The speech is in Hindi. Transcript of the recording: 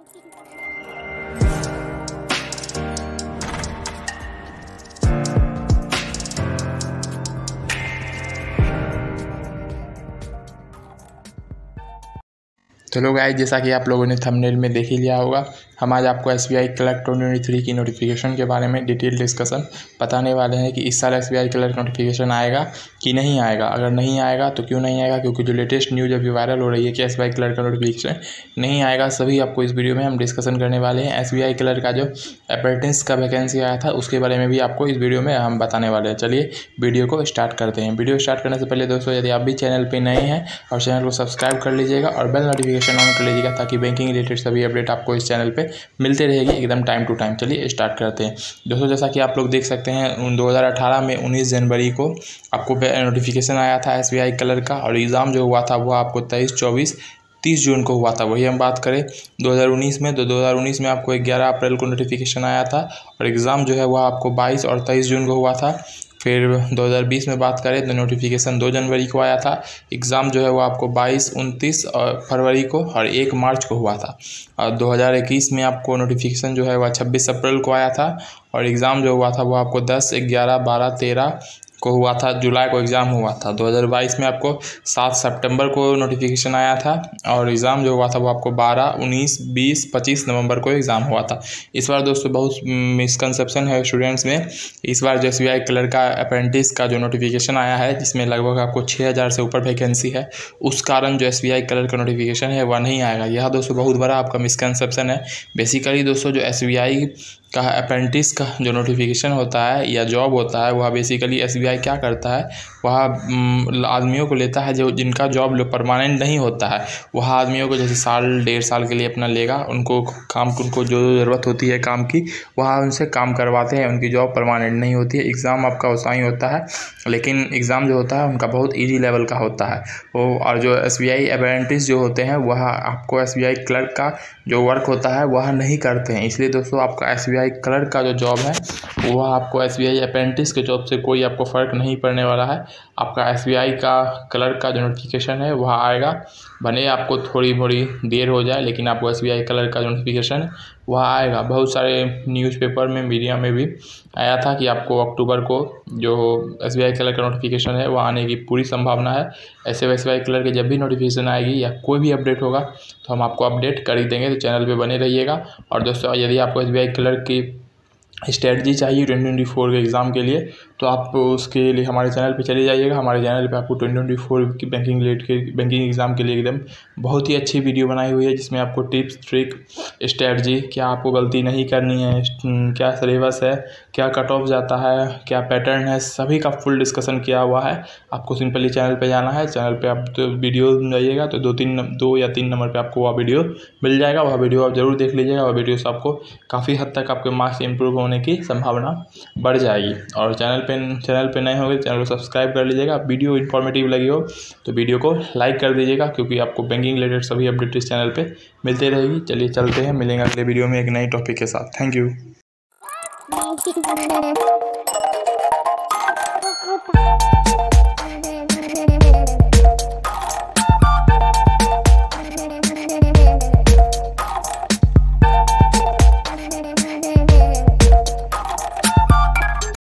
चलो गाइस, जैसा कि आप लोगों ने थंबनेल में देख ही लिया होगा, हम आज आपको SBI क्लर्क 2023 की नोटिफिकेशन के बारे में डिटेल डिस्कशन बताने वाले हैं कि इस साल SBI क्लर्क नोटिफिकेशन आएगा कि नहीं आएगा। अगर नहीं आएगा तो क्यों नहीं आएगा, क्योंकि जो लेटेस्ट न्यूज़ अभी वायरल हो रही है कि SBI क्लर्क का नोटिफिकेशन नहीं आएगा, सभी आपको इस वीडियो में हम डिस्कशन करने वाले हैं। SBI क्लर्क का जो अप्रेंटिस का वैकेंसी आया था उसके बारे में भी आपको इस वीडियो में हम बताने वाले हैं। चलिए वीडियो को स्टार्ट करते हैं। वीडियो स्टार्ट करने से पहले दोस्तों, यदि आप भी चैनल पर नए हैं और चैनल को सब्सक्राइब कर लीजिएगा और बेल नोटिफिकेशन ऑन कर लीजिएगा, ताकि बैंकिंग रिलेटेड सभी अपडेट आपको इस चैनल पे मिलते रहेगी एकदम टाइम टू टाइम। चलिए स्टार्ट करते हैं दोस्तों। जैसा कि आप लोग देख सकते हैं, 2018 में 19 जनवरी को आपको नोटिफिकेशन आया था SBI क्लर्क का, और एग्ज़ाम जो हुआ था वो आपको 23, 24, 30 जून को हुआ था। वही हम बात करें 2019 में, तो 2019 में आपको 11 अप्रैल को नोटिफिकेशन आया था और एग्ज़ाम जो है वह आपको 22 और 23 जून को हुआ था। फिर 2020 में बात करें तो नोटिफिकेशन 2 जनवरी को आया था। एग्ज़ाम जो है वो आपको 22, 29 फरवरी को और 1 मार्च को हुआ था। और 2021 में आपको नोटिफिकेशन जो है वह 26 अप्रैल को आया था और एग्ज़ाम जो हुआ था वो आपको 10, 11, 12, 13 को हुआ था। जुलाई को एग्ज़ाम हुआ था। 2022 में आपको 7 सितंबर को नोटिफिकेशन आया था और एग्ज़ाम जो हुआ था वो आपको 12, 19, 20, 25 नवंबर को एग्ज़ाम हुआ था। इस बार दोस्तों बहुत मिसकंसेप्शन है स्टूडेंट्स में। इस बार जो SBI क्लर्क का अप्रेंटिस का जो नोटिफिकेशन आया है, जिसमें लगभग आपको 6000 से ऊपर वैकेंसी है, उस कारण जो SBI क्लर्क का नोटिफिकेशन है वह नहीं आएगा। यह दोस्तों बहुत बड़ा आपका मिसकंसेप्शन है। बेसिकली दोस्तों, जो SBI का अप्रेंटिस का जो नोटिफिकेशन होता है या जॉब होता है, वह बेसिकली SBI क्या करता है, वह आदमियों को लेता है जो जिनका जॉब परमानेंट नहीं होता है। वह आदमियों को जैसे साल 1.5 साल के लिए अपना लेगा, उनको जो ज़रूरत होती है काम की, वह उनसे काम करवाते हैं। उनकी जॉब परमानेंट नहीं होती है। एग्ज़ाम आपका वैसा ही होता है, लेकिन एग्ज़ाम जो होता है उनका बहुत ईजी लेवल का होता है वो। और जो SBI अप्रेंटिस जो होते हैं वह आपको SBI क्लर्क का जो वर्क होता है वह नहीं करते हैं। इसलिए दोस्तों, आपका SBI क्लर्क का जो जॉब है वह आपको SBI अप्रेंटिस के जॉब से कोई आपको फ़र्क नहीं पड़ने वाला है। आपका SBI का क्लर्क का जो नोटिफिकेशन है वह आएगा, भले आपको थोड़ी मोड़ी देर हो जाए, लेकिन आपको SBI क्लर्क का जो नोटिफिकेशन है वह आएगा। बहुत सारे न्यूज़पेपर में, मीडिया में भी आया था कि आपको अक्टूबर को जो SBI क्लर्क का नोटिफिकेशन है वह आने की पूरी संभावना है। ऐसे SBI क्लर्क की जब भी नोटिफिकेशन आएगी या कोई भी अपडेट होगा तो हम आपको अपडेट कर ही देंगे, तो चैनल पे बने रहिएगा। और दोस्तों, यदि आपको SBI क्लर्क की स्ट्रेटजी चाहिए 2024 के एग्ज़ाम के लिए, तो आप उसके लिए हमारे चैनल पे चले जाइएगा। हमारे चैनल पे आपको 2024 की बैंकिंग एग्ज़ाम के लिए एकदम बहुत ही अच्छी वीडियो बनाई हुई है, जिसमें आपको टिप्स, ट्रिक, स्ट्रेटजी, क्या आपको गलती नहीं करनी है, क्या सिलेबस है, क्या कट ऑफ जाता है, क्या पैटर्न है, सभी का फुल डिस्कशन किया हुआ है। आपको सिंपली चैनल पे जाना है। चैनल पे आप तो वीडियो जाइएगा तो 2 या 3 नंबर पे आपको वह वीडियो मिल जाएगा। वह वीडियो आप ज़रूर देख लीजिएगा। वह वीडियो से आपको काफ़ी हद तक आपके मार्क्स इंप्रूव होने की संभावना बढ़ जाएगी। और चैनल पे नए होंगे, चैनल को सब्सक्राइब कर लीजिएगा। वीडियो इन्फॉर्मेटिव लगी हो तो वीडियो को लाइक कर दीजिएगा, क्योंकि आपको बैंकिंग रिलेटेड सभी अपडेट इस चैनल पे मिलते रहेगी। चलिए चलते हैं, मिलेंगे अगले वीडियो में एक नई टॉपिक के साथ। Thank you.